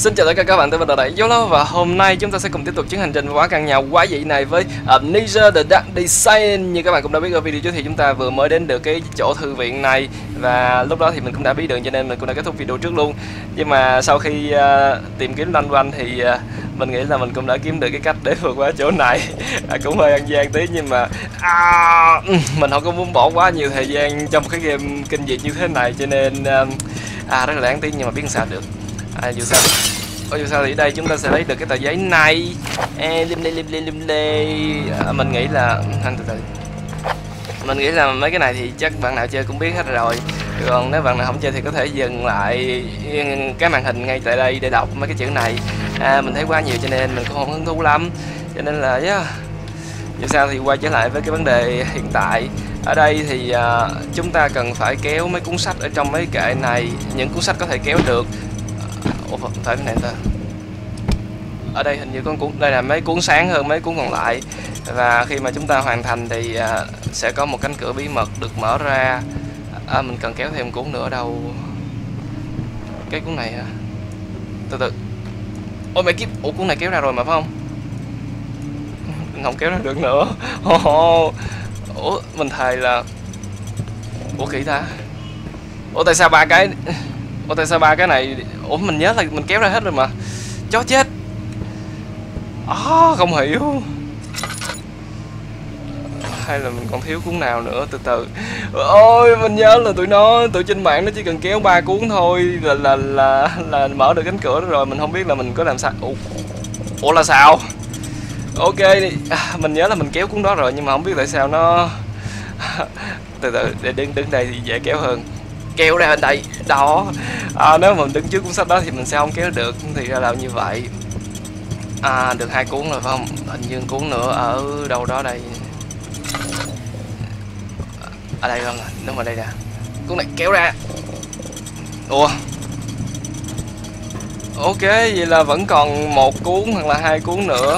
Xin chào tất cả các bạn, tôi là Đại Dấu và hôm nay chúng ta sẽ cùng tiếp tục chuyến hành trình qua căn nhà quái dị này với Amnesia The Dark Descent. Như các bạn cũng đã biết ở video trước thì chúng ta vừa mới đến được cái chỗ thư viện này và lúc đó thì mình cũng đã biết đường cho nên mình cũng đã kết thúc video trước luôn. Nhưng mà sau khi tìm kiếm loanh quanh thì mình nghĩ là mình cũng đã kiếm được cái cách để vượt qua chỗ này. Cũng hơi ăn gian tí nhưng mà mình không có muốn bỏ quá nhiều thời gian trong cái game kinh dị như thế này cho nên rất là đáng tiếc, nhưng mà biết sao được. Dù sao thì ở đây chúng ta sẽ lấy được cái tờ giấy này. Mình nghĩ là mấy cái này thì chắc bạn nào chơi cũng biết hết rồi. Còn nếu bạn nào không chơi thì có thể dừng lại cái màn hình ngay tại đây để đọc mấy cái chữ này. Mình thấy quá nhiều cho nên mình cũng không hứng thú lắm, cho nên là dù sao thì quay trở lại với cái vấn đề hiện tại. Ở đây thì chúng ta cần phải kéo mấy cuốn sách ở trong mấy kệ này. Những cuốn sách có thể kéo được. Phải cái này ta. Ở đây hình như có cuốn, đây là mấy cuốn sáng hơn mấy cuốn còn lại. Và khi mà chúng ta hoàn thành thì sẽ có một cánh cửa bí mật được mở ra. Mình cần kéo thêm cuốn nữa ở đâu? Cái cuốn này hả? Từ từ. Ôi mẹ kiếp, ủa cuốn này kéo ra rồi mà phải không? Mình không kéo ra được nữa. Ủa mình thề là, ủa kỹ ta. Ủa tại sao ba cái này? Ủa mình nhớ là mình kéo ra hết rồi mà. Chó chết. Không hiểu. Hay là mình còn thiếu cuốn nào nữa? Từ từ. Ôi mình nhớ là tụi trên mạng nó chỉ cần kéo 3 cuốn thôi là mở được cánh cửa đó rồi. Mình không biết là mình có làm sao. Ủa là sao? Ok đi. Mình nhớ là mình kéo cuốn đó rồi nhưng mà không biết tại sao nó từ từ, để đứng đây thì dễ kéo hơn. Kéo ra bên đây đó. Nếu mà mình đứng trước cuốn sách đó thì mình sẽ không kéo được, thì ra là như vậy. Được 2 cuốn rồi phải không? Hình như cuốn nữa ở đâu đó đây. Ở đây không? Đúng rồi, đây nè. Cuốn này kéo ra. Ủa ok, vậy là vẫn còn 1 cuốn hoặc là 2 cuốn nữa.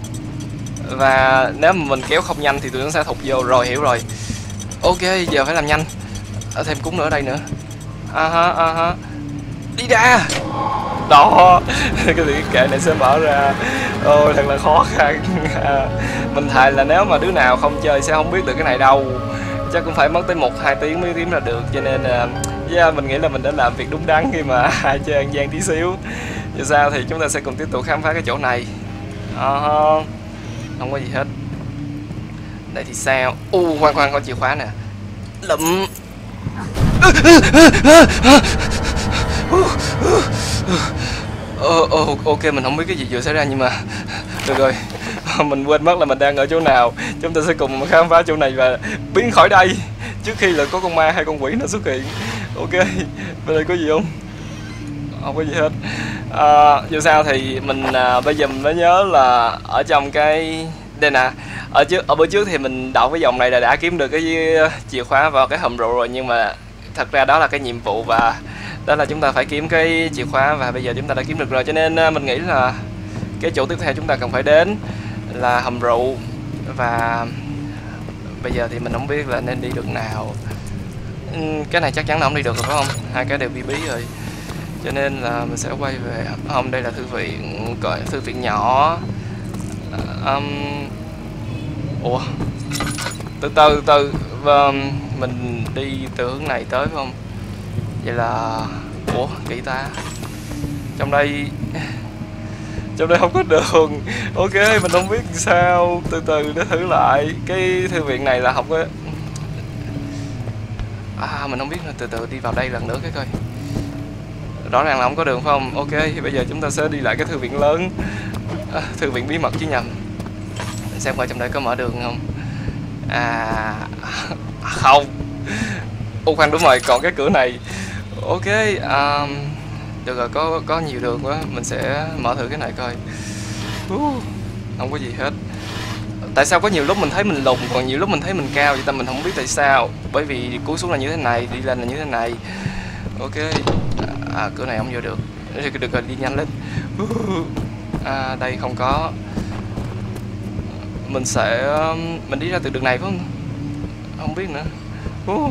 Và nếu mà mình kéo không nhanh thì tụi nó sẽ thụt vô. Rồi, hiểu rồi. Ok, giờ phải làm nhanh. Thêm cuốn nữa ở đây nữa. Đi ra. Đó. Cái kệ này sẽ mở ra. Ôi thật là khó khăn. Mình thề là nếu mà đứa nào không chơi sẽ không biết được cái này đâu. Chắc cũng phải mất tới 1-2 tiếng mới kiếm ra được. Cho nên mình nghĩ là mình đã làm việc đúng đắn khi mà chơi ăn gian tí xíu. Dù sao thì chúng ta sẽ cùng tiếp tục khám phá cái chỗ này. Không có gì hết. Đây thì sao? Khoan có chìa khóa nè. Lụm. Ok, mình không biết cái gì vừa xảy ra nhưng mà được rồi. Mình quên mất là mình đang ở chỗ nào. Chúng ta sẽ cùng khám phá chỗ này và biến khỏi đây trước khi là có con ma hay con quỷ nó xuất hiện. Ok, bên đây có gì không? Không có gì hết. Dù sao thì mình bây giờ mình mới nhớ là ở trong cái đây nè, ở bữa trước thì mình đọc cái dòng này là đã kiếm được cái chìa khóa vào cái hầm rượu rồi, nhưng mà thật ra đó là cái nhiệm vụ và đó là chúng ta phải kiếm cái chìa khóa, và bây giờ chúng ta đã kiếm được rồi, cho nên mình nghĩ là cái chỗ tiếp theo chúng ta cần phải đến là hầm rượu. Và bây giờ thì mình không biết là nên đi đường nào. Cái này chắc chắn là không đi được rồi phải không? Hai cái đều bí rồi, cho nên là mình sẽ quay về. Không, đây là thư viện, gọi thư viện nhỏ. Ủa từ mình đi từ hướng này tới phải không? Vậy là ủa kỹ ta, trong đây không có đường. Ok, mình không biết sao. Từ từ để thử lại. Cái thư viện này là không có mình không biết nữa. Từ từ đi vào đây lần nữa cái coi. Rõ ràng là không có đường phải không? Ok, thì bây giờ chúng ta sẽ đi lại cái thư viện lớn. Thư viện bí mật chứ nhầm. Xem coi trong đây có mở đường không. Không. Khoan, đúng rồi, còn cái cửa này. Ok, được rồi, có nhiều đường quá. Mình sẽ mở thử cái này coi. Không có gì hết. Tại sao có nhiều lúc mình thấy mình lùn, còn nhiều lúc mình thấy mình cao vậy ta? Mình không biết tại sao. Bởi vì cúi xuống là như thế này, đi lên là như thế này. Ok. Cửa này không vô được. Được rồi, đi nhanh lên. Đây không có. Mình đi ra từ đường này phải không? Không biết nữa.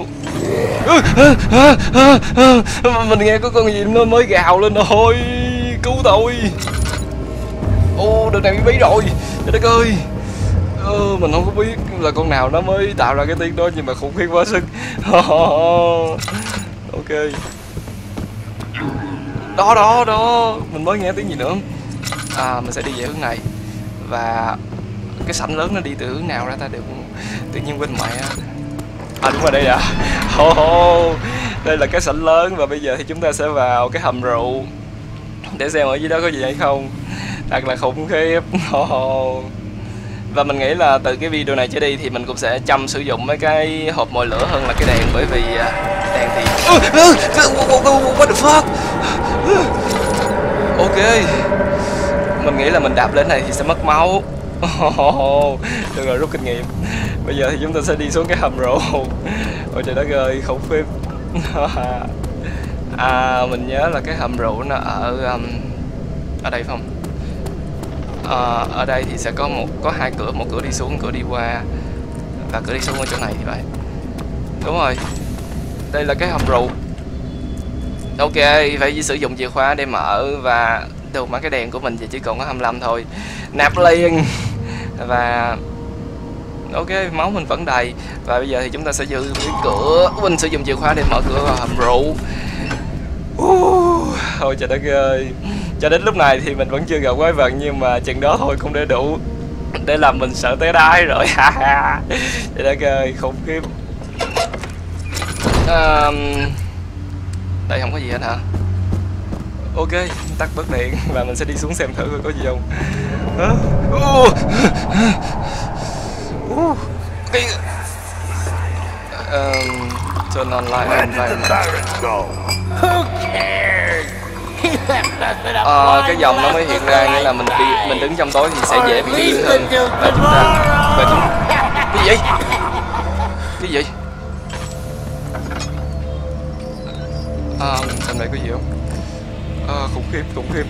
Mình nghe có con gì nó mới gào lên rồi. cứu tôi. Ô, đường này bị bí rồi. Trời đất ơi. Mình không có biết là con nào nó mới tạo ra cái tiếng đó, nhưng mà khủng khiếp quá sức. Ok. Đó, mình mới nghe tiếng gì nữa. Mình sẽ đi về hướng này. Và cái sảnh lớn nó đi từ hướng nào ra ta được, tự nhiên quên mẹ. Đúng rồi, đây à. Đây là cái sảnh lớn, và bây giờ thì chúng ta sẽ vào cái hầm rượu để xem ở dưới đó có gì hay không. Thật là khủng khiếp. Và mình nghĩ là từ cái video này trở đi thì mình cũng sẽ chăm sử dụng mấy cái hộp mồi lửa hơn là cái đèn, bởi vì đèn thì what the fuck. Ok, mình nghĩ là mình đạp lên này thì sẽ mất máu. Được rồi, rút kinh nghiệm. Bây giờ thì chúng ta sẽ đi xuống cái hầm rượu. Ôi trời đất ơi, khủng khiếp. Mình nhớ là cái hầm rượu nó ở đây phải không? Ở đây thì sẽ có hai cửa, một cửa đi xuống, cửa đi qua, và cửa đi xuống ở chỗ này thì vậy. Đúng rồi, đây là cái hầm rượu. Ok, phải sử dụng chìa khóa để mở, và đồ mà cái đèn của mình thì chỉ còn có 25 thôi. Nạp liền. Và ok, máu mình vẫn đầy. Và bây giờ thì chúng ta sẽ giữ cái cửa, mình sử dụng chìa khóa để mở cửa vào hầm rượu. Ôi trời đất ơi. Cho đến lúc này thì mình vẫn chưa gặp quái vật, nhưng mà chừng đó thôi cũng đã đủ để làm mình sợ té đái rồi. Trời đất ơi, khủng khiếp. Đây không có gì hết hả? Ok, tắt bớt điện và mình sẽ đi xuống xem thử có gì không. Turn on light environment. Cái dòng nó mới hiện ra, nghĩa là mình đứng trong tối thì sẽ dễ bị điên hơn. Và chúng cái gì? Cái gì? Xem này có gì không? Khủng khiếp.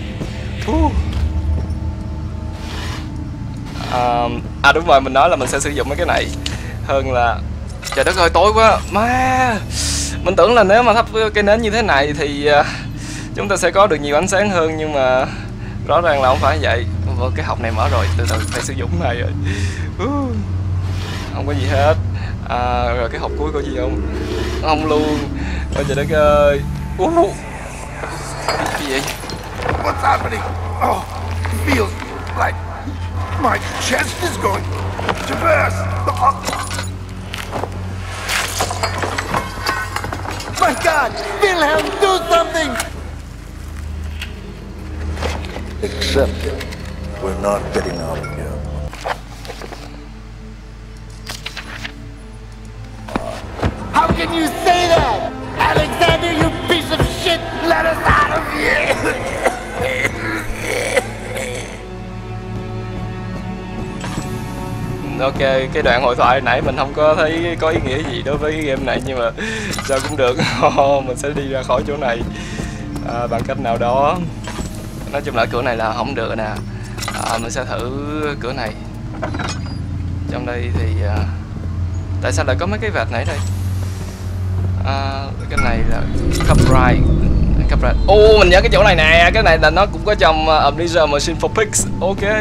Đúng rồi, mình nói là mình sẽ sử dụng mấy cái này hơn là. Trời đất ơi, tối quá má. Mình tưởng là nếu mà thắp cái nến như thế này thì chúng ta sẽ có được nhiều ánh sáng hơn, nhưng mà rõ ràng là không phải vậy. Cái hộp này mở rồi, từ từ phải sử dụng này rồi. Không có gì hết. Rồi cái hộp cuối có gì không? Không luôn. Ôi trời đất ơi. Cái gì? What's happening? Oh, it feels like my chest is going to burst. My God, Wilhelm, do something! Accept it. We're not getting out of here. How can you say that? Alexander, you piece of shit! Let us out of here! Ok, cái đoạn hội thoại nãy mình không có thấy có ý nghĩa gì đối với cái game này, nhưng mà sao cũng được. Mình sẽ đi ra khỏi chỗ này bằng cách nào đó. Nói chung là cửa này là không được nè. Mình sẽ thử cửa này. Trong đây thì tại sao lại có mấy cái vạch nãy đây? Cái này là copyright. Mình nhớ cái chỗ này nè. Cái này là nó cũng có trong Amnesia Machine for Pigs. Ok.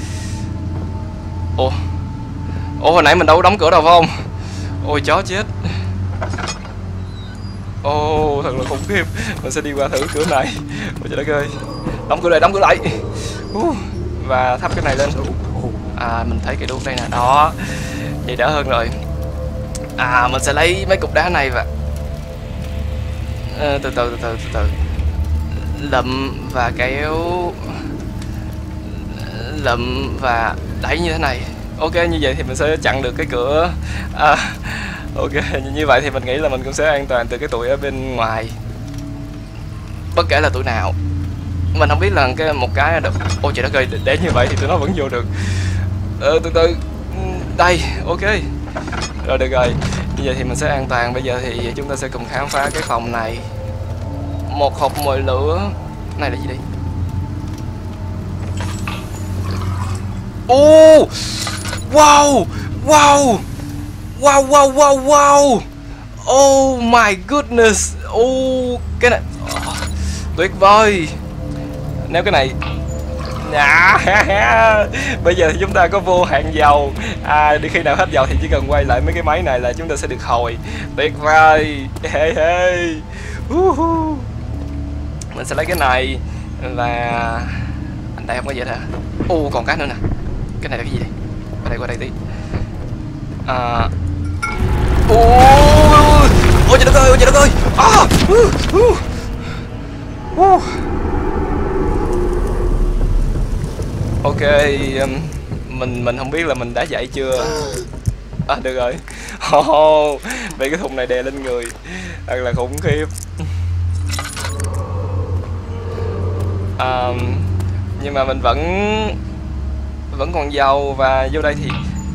Hồi nãy mình đâu có đóng cửa đâu phải không? Ôi chó chết. Thật là khủng khiếp. Mình sẽ đi qua thử cửa này. Ôi trời đất ơi. Đóng cửa lại. Và thắp cái này lên. Mình thấy cái đuốc đây nè. Đó. Vậy đỡ hơn rồi. Mình sẽ lấy mấy cục đá này và từ từ lụm và kéo, lụm và đẩy như thế này. Ok, như vậy thì mình sẽ chặn được cái cửa. Ok, như vậy thì mình nghĩ là mình cũng sẽ an toàn từ cái tụi ở bên ngoài, bất kể là tụi nào. Mình không biết là một cái được. Ôi trời đất ơi, để như vậy thì tụi nó vẫn vô được. Từ từ đây. Ok rồi, được rồi, như vậy thì mình sẽ an toàn. Bây giờ thì chúng ta sẽ cùng khám phá cái phòng này. Một hộp mồi lửa này là gì đây? Wow. Oh my goodness. Cái này tuyệt vời. Nếu cái này bây giờ thì chúng ta có vô hạn dầu. Đi khi nào hết dầu thì chỉ cần quay lại mấy cái máy này là chúng ta sẽ được hồi. Tuyệt vời. Mình sẽ lấy cái này. Và anh đây không có gì hả? Còn cái nữa nè. Cái này là cái gì đây? Qua đây tí. Ôi trời đất ơi, ôi trời đất ơi. Ok, mình không biết là mình đã dậy chưa. Được rồi. Bị cái thùng này đè lên người thật là khủng khiếp. Nhưng mà mình vẫn còn dầu. Và vô đây thì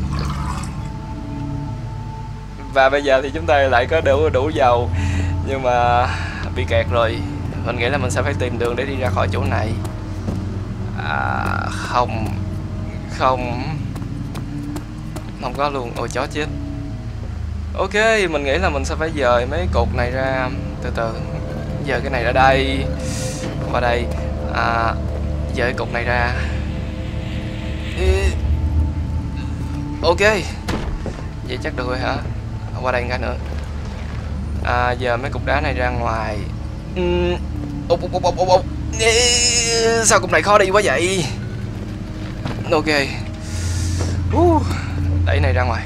bây giờ thì chúng ta lại có đủ dầu. Nhưng mà bị kẹt rồi. Mình nghĩ là mình sẽ phải tìm đường để đi ra khỏi chỗ này. Không có luôn. Ôi chó chết. Ok, mình nghĩ là mình sẽ phải dời mấy cột này ra. Từ từ. Dời cái này ra đây. Qua đây. Dời cột này ra. Ok. Vậy chắc được rồi hả? Qua đây cái nữa. Giờ mấy cục đá này ra ngoài. Sao cục này khó đi quá vậy? Ok. Đẩy này ra ngoài.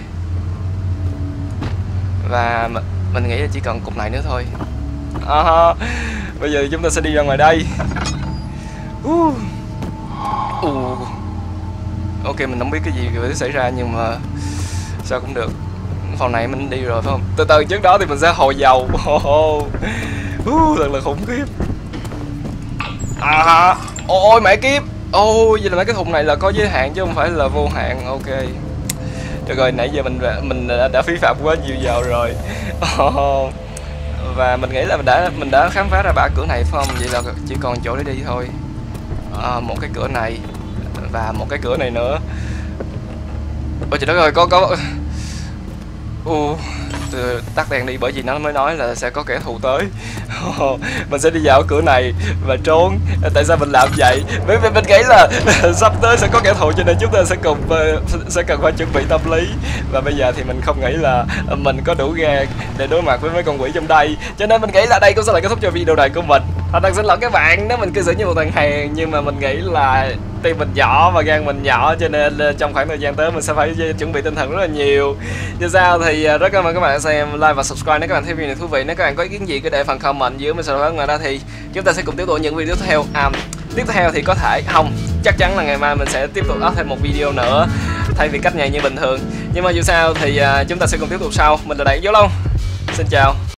Và mình nghĩ là chỉ cần cục này nữa thôi. Bây giờ chúng ta sẽ đi ra ngoài đây. Ok, mình không biết cái gì sẽ xảy ra nhưng mà sao cũng được. Phòng này mình đi rồi phải không? Từ từ, trước đó thì mình sẽ hồi dầu. Thật là khủng khiếp. Ôi mẹ kiếp. Vậy là mấy cái thùng này là có giới hạn chứ không phải là vô hạn. Ok. Được rồi, nãy giờ mình đã phí phạm quá nhiều dầu rồi. Và mình nghĩ là mình đã khám phá ra 3 cửa này phải không? Vậy là chỉ còn chỗ để đi thôi. Một cái cửa này và một cái cửa này nữa. Ôi trời đất ơi, có tắt đèn đi bởi vì nó mới nói là sẽ có kẻ thù tới. Mình sẽ đi vào cửa này và trốn. Tại sao mình làm vậy? Bởi vì mình nghĩ là sắp tới sẽ có kẻ thù cho nên chúng ta sẽ cần phải chuẩn bị tâm lý. Và bây giờ thì mình không nghĩ là mình có đủ gan để đối mặt với mấy con quỷ trong đây. Cho nên mình nghĩ là đây cũng sẽ là kết thúc cho video này của mình. Thật xin lỗi các bạn nếu mình cư xử như một thằng hèn, nhưng mà mình nghĩ là tim mình nhỏ và gan mình nhỏ cho nên trong khoảng thời gian tới mình sẽ phải chuẩn bị tinh thần rất là nhiều. Như sao thì rất cảm ơn các bạn đã xem, like và subscribe nếu các bạn thấy video này thú vị. Nếu các bạn có ý kiến gì cứ để phần comment dưới mình sẽ nói ngoài ra thì chúng ta sẽ cùng tiếp tục những video tiếp theo. Tiếp theo thì có thể chắc chắn là ngày mai mình sẽ tiếp tục up thêm một video nữa thay vì cách nhảy như bình thường. Nhưng mà dù sao thì chúng ta sẽ cùng tiếp tục sau. Mình là Đại Dấu Long. Xin chào.